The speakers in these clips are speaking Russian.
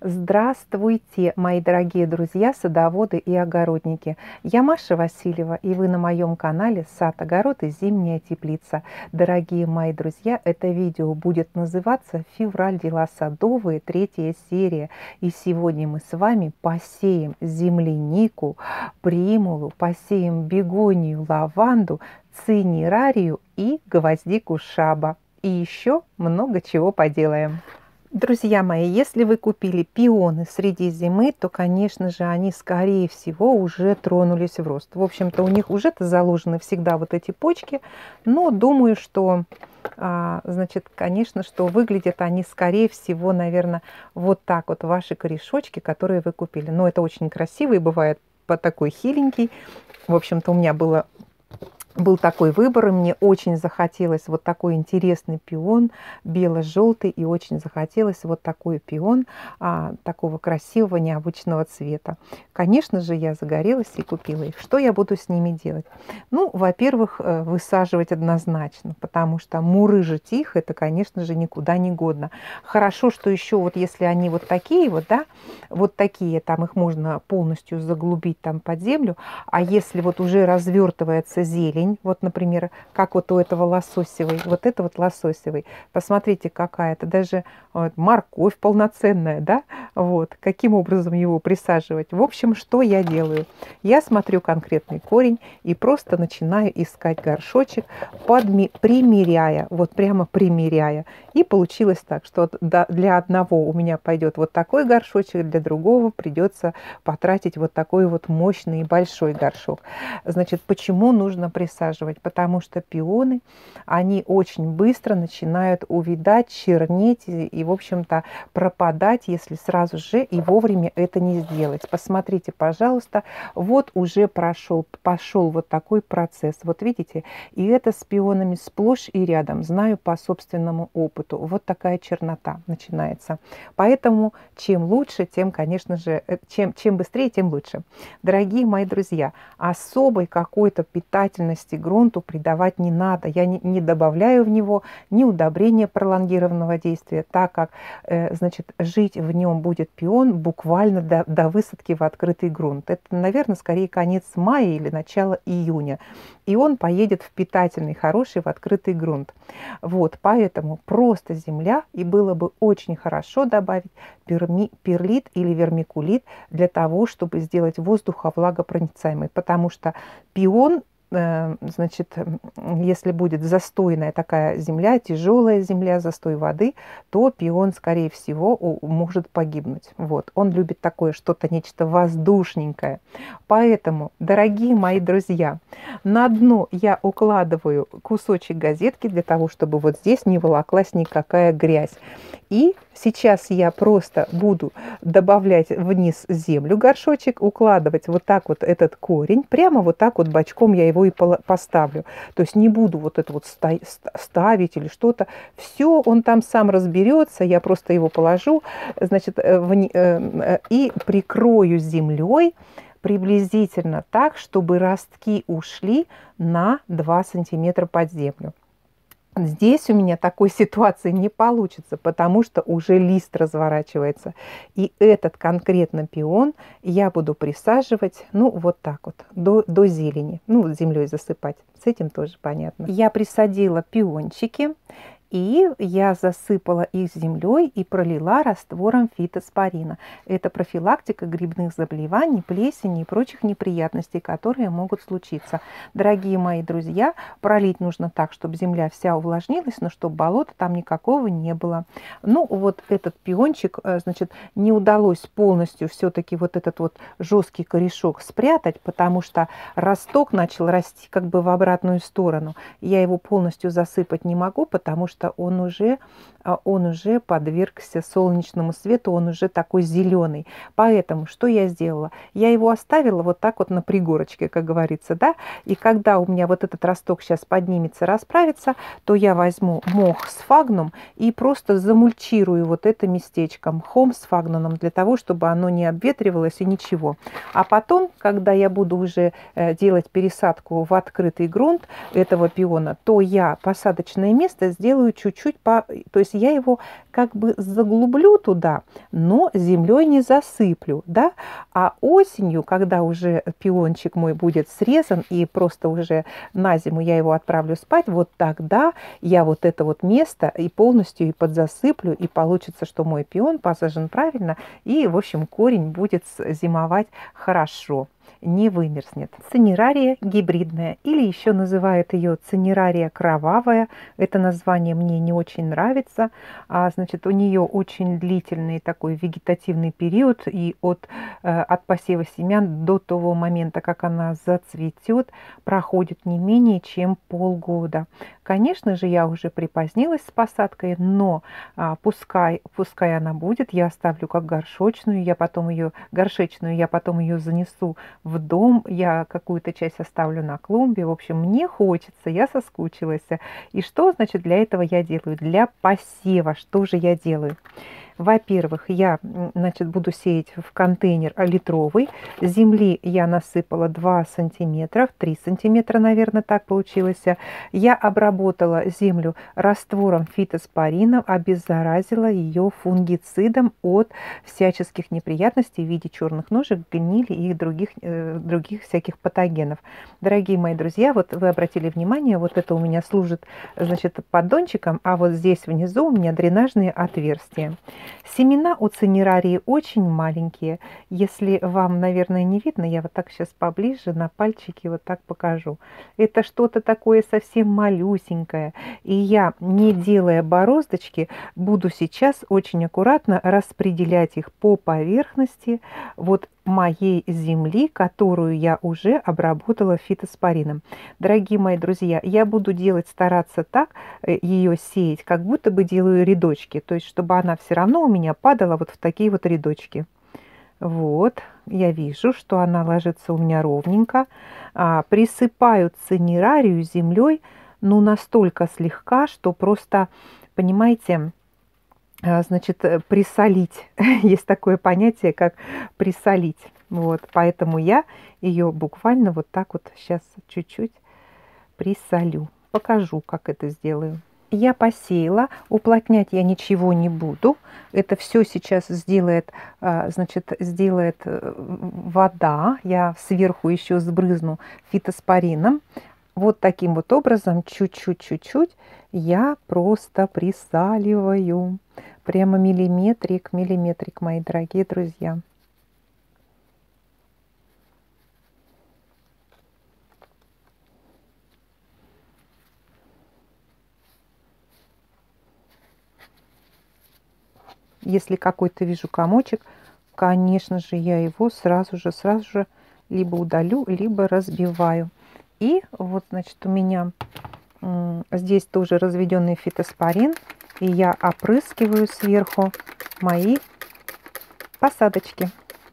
Здравствуйте, мои дорогие друзья, садоводы и огородники. Я Маша Васильева, и вы на моем канале «Сад, огород и зимняя теплица». Дорогие мои друзья, это видео будет называться «Февраль. Дела садовые. 3-я серия». И сегодня мы с вами посеем землянику, примулу, посеем бегонию, лаванду, цинерарию и гвоздику шаба. И еще много чего поделаем. Друзья мои, если вы купили пионы среди зимы, то, конечно же, они, скорее всего, уже тронулись в рост. В общем-то, у них уже-то заложены всегда вот эти почки, но думаю, что, значит, конечно, что выглядят они, скорее всего, наверное, вот так вот, ваши корешочки, которые вы купили. Но это очень красивый, бывает по такой хиленький. В общем-то, у меня был такой выбор, и мне очень захотелось вот такой интересный пион, бело-желтый, и очень захотелось вот такой пион такого красивого, необычного цвета. Конечно же, я загорелась и купила их. Что я буду с ними делать? Ну, во-первых, высаживать однозначно, потому что мурыжить их, это, конечно же, никуда не годно. Хорошо, что еще вот если они вот такие вот, да, вот такие, там их можно полностью заглубить там под землю, а если вот уже развертывается зелень, вот, например, как вот у этого лососевой, вот это вот лососевый, посмотрите, какая-то, даже вот, морковь полноценная, да, вот, каким образом его присаживать. В общем, что я делаю? Я смотрю конкретный корень и просто начинаю искать горшочек, примеряя, вот прямо примеряя. И получилось так, что для одного у меня пойдет вот такой горшочек, для другого придется потратить вот такой вот мощный и большой горшок. Значит, почему нужно присаживать? Потому что пионы, они очень быстро начинают увядать, чернеть и в общем-то, пропадать, если сразу же и вовремя это не сделать. Посмотрите, пожалуйста, вот уже пошел вот такой процесс. Вот видите, и это с пионами сплошь и рядом, знаю по собственному опыту. Вот такая чернота начинается. Поэтому чем лучше, тем, конечно же, чем быстрее, тем лучше. Дорогие мои друзья, особой какой-то питательности грунту придавать не надо. Я не добавляю в него ни удобрения пролонгированного действия, так как, значит, жить в нем будет пион буквально до высадки в открытый грунт. Это, наверное, скорее конец мая или начало июня. И он поедет в питательный, хороший, в открытый грунт. Вот, поэтому просто земля, и было бы очень хорошо добавить перлит или вермикулит для того, чтобы сделать воздух влагопроницаемый, потому что пион, значит, если будет застойная такая земля, тяжелая земля, застой воды, то пион, скорее всего, может погибнуть. Вот. Он любит такое что-то, нечто воздушненькое. Поэтому, дорогие мои друзья, на дно я укладываю кусочек газетки для того, чтобы вот здесь не волоклась никакая грязь. И сейчас я просто буду добавлять вниз землю, горшочек, укладывать вот так вот этот корень, прямо вот так вот бочком я его и поставлю. То есть не буду вот это вот ставить или что-то. Все, он там сам разберется, я просто его положу, значит, и прикрою землей приблизительно так, чтобы ростки ушли на 2 сантиметра под землю. Здесь у меня такой ситуации не получится, потому что уже лист разворачивается. И этот конкретно пион я буду присаживать, ну, вот так вот, до зелени. Ну, землей засыпать. С этим тоже понятно. Я присадила пиончики. И я засыпала их землей и пролила раствором фитоспорина. Это профилактика грибных заболеваний, плесени и прочих неприятностей, которые могут случиться. Дорогие мои друзья, пролить нужно так, чтобы земля вся увлажнилась, но чтобы болота там никакого не было. Ну, вот этот пиончик, значит, не удалось полностью все-таки вот этот вот жесткий корешок спрятать, потому что росток начал расти как бы в обратную сторону. Я его полностью засыпать не могу, потому что он уже подвергся солнечному свету, он уже такой зеленый. Поэтому что я сделала? Я его оставила вот так вот на пригорочке, как говорится, да, и когда у меня вот этот росток сейчас поднимется, расправится, то я возьму мох сфагнум и просто замульчирую вот это местечко мхом сфагнумом для того, чтобы оно не обветривалось и ничего. А потом, когда я буду уже делать пересадку в открытый грунт этого пиона, то я посадочное место сделаю сделаю чуть-чуть, то есть я его как бы заглублю туда, но землей не засыплю, да, а осенью, когда уже пиончик мой будет срезан и просто уже на зиму я его отправлю спать, вот тогда я вот это вот место и полностью и подзасыплю, и получится, что мой пион посажен правильно, и, в общем, корень будет зимовать хорошо, не вымерзнет. Цинерария гибридная, или еще называют ее цинерария кровавая. Это название мне не очень нравится. Значит, у нее очень длительный такой вегетативный период, и от посева семян до того момента, как она зацветет, проходит не менее чем полгода. Конечно же, я уже припозднилась с посадкой, но пускай она будет, я оставлю как горшечную, я потом ее занесу в дом, я какую-то часть оставлю на клумбе. В общем, мне хочется, я соскучилась. И что, значит, для этого я делаю? Для посева что же я делаю? Во-первых, я, значит, буду сеять в контейнер литровый. Земли я насыпала 2 сантиметра, 3 сантиметра, наверное, так получилось. Я обработала землю раствором фитоспорина, обеззаразила ее фунгицидом от всяческих неприятностей в виде черных ножек, гнили и других всяких патогенов. Дорогие мои друзья, вот вы обратили внимание, вот это у меня служит, значит, поддончиком, а вот здесь внизу у меня дренажные отверстия. Семена у цинерарии очень маленькие. Если вам, наверное, не видно, я вот так сейчас поближе на пальчике вот так покажу. Это что-то такое совсем малюсенькое. И я, не делая бороздочки, буду сейчас очень аккуратно распределять их по поверхности вот моей земли, которую я уже обработала фитоспорином. Дорогие мои друзья, я буду стараться так ее сеять, как будто бы делаю рядочки, то есть чтобы она все равно у меня падала вот в такие вот рядочки. Вот, я вижу, что она ложится у меня ровненько. Присыпаю цинерарию землей, ну, настолько слегка, что просто, понимаете, значит, присолить. Есть такое понятие, как присолить. Вот, поэтому я ее буквально вот так вот сейчас чуть-чуть присолю. Покажу, как это сделаю. Я посеяла, уплотнять я ничего не буду. Это все сейчас сделает, значит, вода. Я сверху еще сбрызну фитоспорином. Вот таким вот образом, чуть-чуть я просто присаливаю. Прямо миллиметрик, мои дорогие друзья. Если какой-то вижу комочек, конечно же, я его сразу же либо удалю, либо разбиваю. И вот, значит, у меня здесь тоже разведенный фитоспорин, и я опрыскиваю сверху мои посадочки.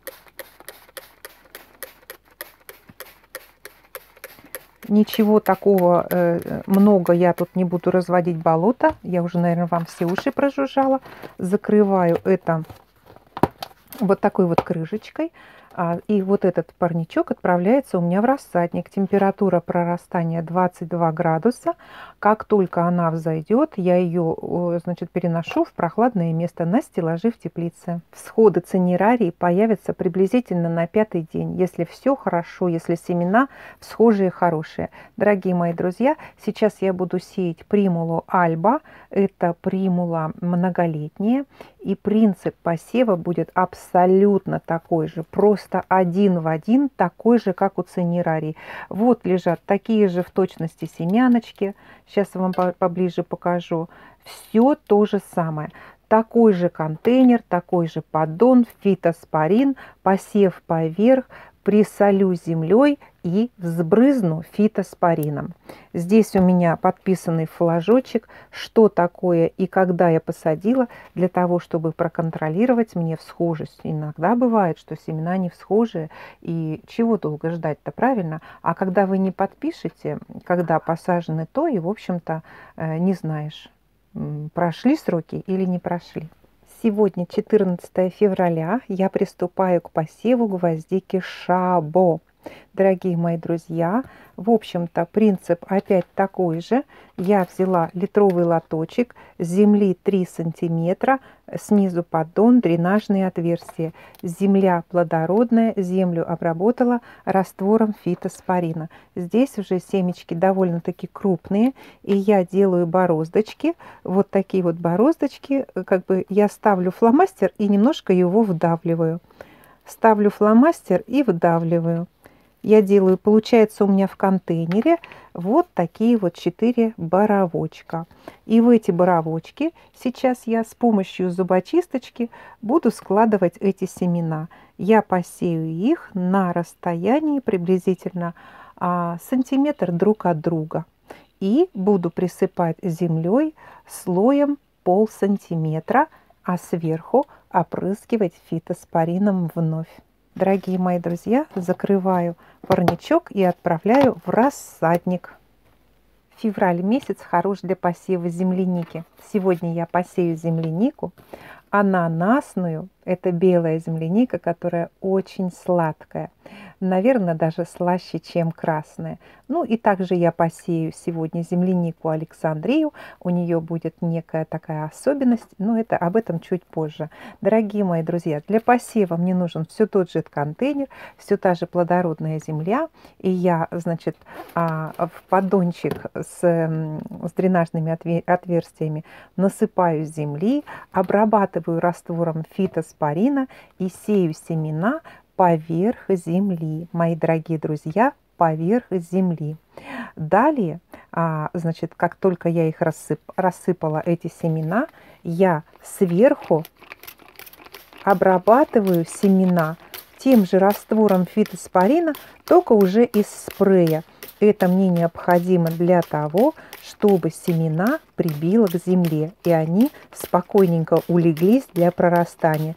Ничего такого много я тут не буду разводить болото. Я уже, наверное, вам все уши прожужжала. Закрываю это вот такой вот крышечкой. И вот этот парничок отправляется у меня в рассадник. Температура прорастания 22 градуса. Как только она взойдет, я ее, значит, переношу в прохладное место на стеллажи в теплице. Всходы цинерарии появятся приблизительно на 5-й день, если все хорошо, если семена всхожие хорошие. Дорогие мои друзья, сейчас я буду сеять примулу альба. Это примула многолетняя. И принцип посева будет абсолютно такой же, просто один в один, такой же, как у цинерарии. Вот лежат такие же в точности семяночки. Сейчас я вам поближе покажу. Все то же самое. Такой же контейнер, такой же поддон, фитоспорин, посев поверх, присолю землей и взбрызну фитоспорином. Здесь у меня подписанный флажочек, что такое и когда я посадила, для того, чтобы проконтролировать мне всхожесть. Иногда бывает, что семена не всхожие, и чего долго ждать-то, правильно? А когда вы не подпишете, когда посажены, то и, в общем-то, не знаешь, прошли сроки или не прошли. Сегодня 14 февраля, я приступаю к посеву гвоздики Шабо. Дорогие мои друзья, в общем-то, принцип опять такой же. Я взяла литровый лоточек, земли 3 сантиметра, снизу поддон, дренажные отверстия. Земля плодородная, землю обработала раствором фитоспорина. Здесь уже семечки довольно-таки крупные, и я делаю бороздочки. Вот такие вот бороздочки, как бы я ставлю фломастер и немножко его вдавливаю. Ставлю фломастер и вдавливаю. Я делаю, получается у меня в контейнере вот такие вот 4 боровочка. И в эти боровочки сейчас я с помощью зубочисточки буду складывать эти семена. Я посею их на расстоянии приблизительно сантиметр друг от друга. И буду присыпать землей слоем полсантиметра, а сверху опрыскивать фитоспорином вновь. Дорогие мои друзья, закрываю парничок и отправляю в рассадник. Февраль месяц хорош для посева земляники. Сегодня я посею землянику ананасную. Это белая земляника, которая очень сладкая. Наверное, даже слаще, чем красная. Ну и также я посею сегодня землянику Александрию. У нее будет некая такая особенность, но об этом чуть позже. Дорогие мои друзья, для посева мне нужен все тот же контейнер, все та же плодородная земля. И я, значит, в поддончик с дренажными отверстиями насыпаю земли, обрабатываю раствором фитоспорина и сею семена поверх земли, мои дорогие друзья, поверх земли. Далее, значит, как только я их рассыпала, эти семена, я сверху обрабатываю семена тем же раствором фитоспорина, только уже из спрея. Это мне необходимо для того, чтобы семена прибило к земле, и они спокойненько улеглись для прорастания.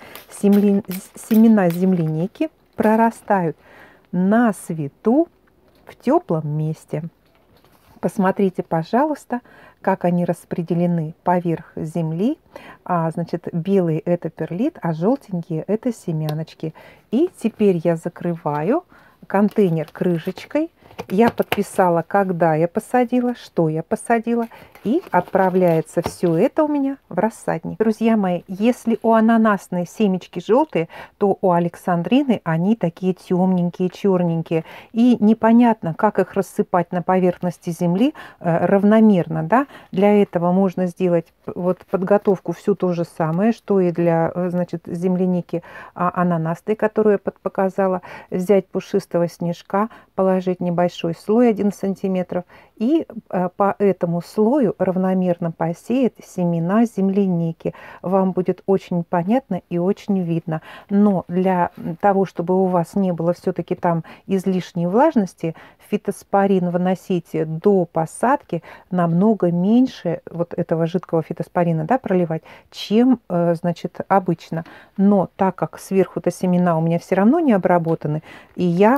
Семена земляники прорастают на свету в теплом месте. Посмотрите, пожалуйста, как они распределены поверх земли. Значит, белый – это перлит, а желтенькие – это семяночки. И теперь я закрываю контейнер крышечкой. Я подписала, когда я посадила, что я посадила, и отправляется все это у меня в рассадник. Друзья мои, если у ананасной семечки желтые, то у александрины они такие темненькие, черненькие. И непонятно, как их рассыпать на поверхности земли равномерно. Да? Для этого можно сделать вот подготовку всю то же самое, что и для, значит, земляники ананасной, которую я показала. Взять пушистого снежка, положить небольшой слой 1 сантиметр, и по этому слою равномерно посеять семена земляники. Вам будет очень понятно и очень видно. Но для того, чтобы у вас не было все-таки там излишней влажности, фитоспорин выносите до посадки намного меньше вот этого жидкого фитоспорина, да, проливать, чем, значит, обычно. Но так как сверху-то семена у меня все равно не обработаны, и я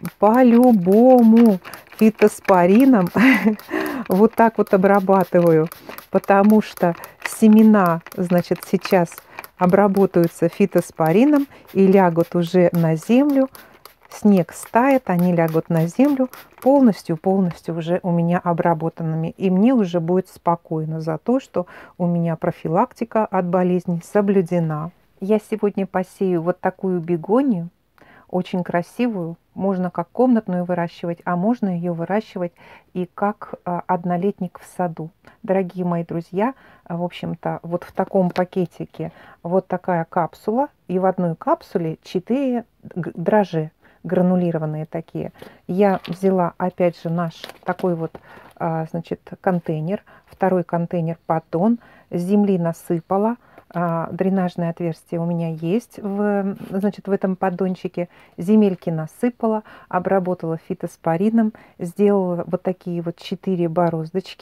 по-любому фитоспорином вот так вот обрабатываю, потому что семена, значит, сейчас обработаются фитоспорином и лягут уже на землю. Снег стает, они лягут на землю полностью уже у меня обработанными. И мне уже будет спокойно за то, что у меня профилактика от болезней соблюдена. Я сегодня посею вот такую бегонию, очень красивую. Можно как комнатную выращивать, а можно ее выращивать и как однолетник в саду. Дорогие мои друзья, в общем-то, вот в таком пакетике вот такая капсула. И в одной капсуле 4 дрожжи гранулированные такие. Я взяла опять же наш такой вот, значит, контейнер. Второй контейнер поддон. Земли насыпала. Дренажное отверстие у меня есть значит, в этом поддончике. Земельки насыпала, обработала фитоспорином, сделала вот такие вот 4 бороздочки.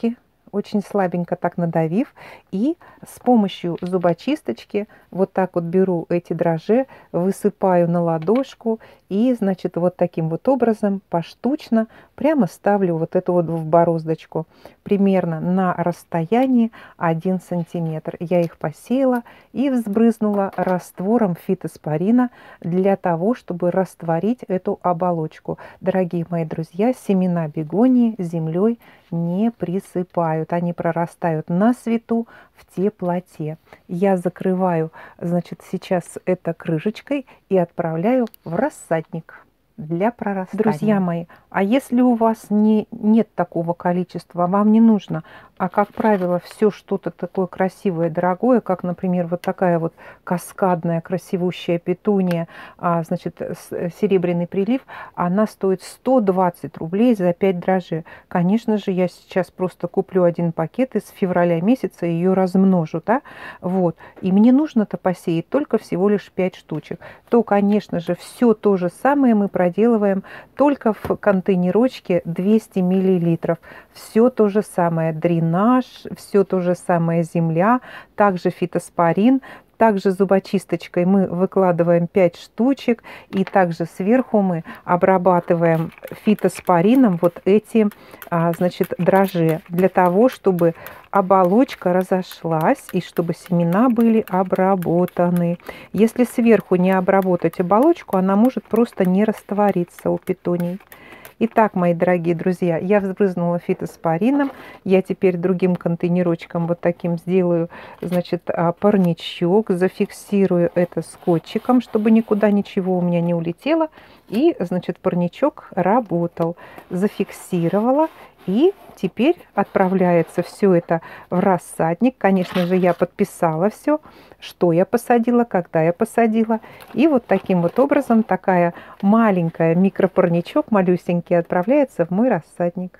очень слабенько так надавив, и с помощью зубочисточки вот так вот беру эти дрожжи, высыпаю на ладошку и, значит, вот таким вот образом поштучно прямо ставлю вот эту вот в бороздочку, примерно на расстоянии 1 сантиметр. Я их посеяла и взбрызнула раствором фитоспорина для того, чтобы растворить эту оболочку. Дорогие мои друзья, семена бегонии землей не присыпают, они прорастают на свету, в теплоте. Я закрываю, значит, сейчас это крышечкой и отправляю в рассадник для прорастания. Друзья мои, а если у вас нет такого количества, вам не нужно, а как правило все что-то такое красивое, дорогое, как, например, вот такая вот каскадная красивущая петуния, значит, серебряный прилив, она стоит 120 рублей за 5 дрожжей. Конечно же, я сейчас просто куплю один пакет из февраля месяца и ее размножу, да, вот, и мне нужно-то посеять только всего лишь 5 штучек. То, конечно же, все то же самое мы проделываем только в контейнерочке 200 миллилитров. Все то же самое, дренаж, все то же самое, земля, также фитоспорин. Также зубочисточкой мы выкладываем 5 штучек, и также сверху мы обрабатываем фитоспорином вот эти, значит, дрожжи, для того, чтобы оболочка разошлась и чтобы семена были обработаны. Если сверху не обработать оболочку, она может просто не раствориться у петуний. Итак, мои дорогие друзья, я взбрызнула фитоспорином. Я теперь другим контейнерочком вот таким сделаю, значит, парничок, зафиксирую это скотчиком, чтобы никуда ничего у меня не улетело. И, значит, парничок работал. Зафиксировала. И теперь отправляется все это в рассадник. Конечно же, я подписала все, что я посадила, когда я посадила. И вот таким вот образом такая маленькая микропарничок, малюсенький, отправляется в мой рассадник.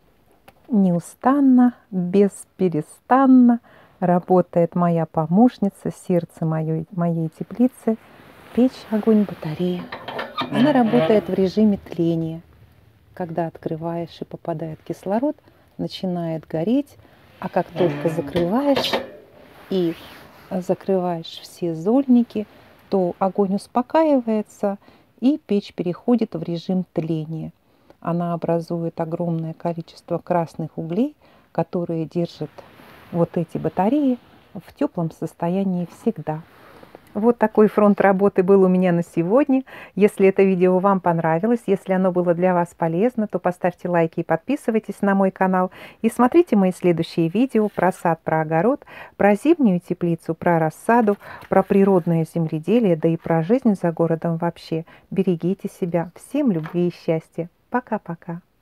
Неустанно, бесперестанно работает моя помощница, сердце моей теплицы, печь, огонь, батарея. Она работает в режиме тления. Когда открываешь и попадает кислород, начинает гореть, а как только закрываешь и закрываешь все зольники, то огонь успокаивается и печь переходит в режим тления. Она образует огромное количество красных углей, которые держат вот эти батареи в теплом состоянии всегда. Вот такой фронт работы был у меня на сегодня. Если это видео вам понравилось, если оно было для вас полезно, то поставьте лайки и подписывайтесь на мой канал. И смотрите мои следующие видео про сад, про огород, про зимнюю теплицу, про рассаду, про природное земледелие, да и про жизнь за городом вообще. Берегите себя. Всем любви и счастья. Пока-пока.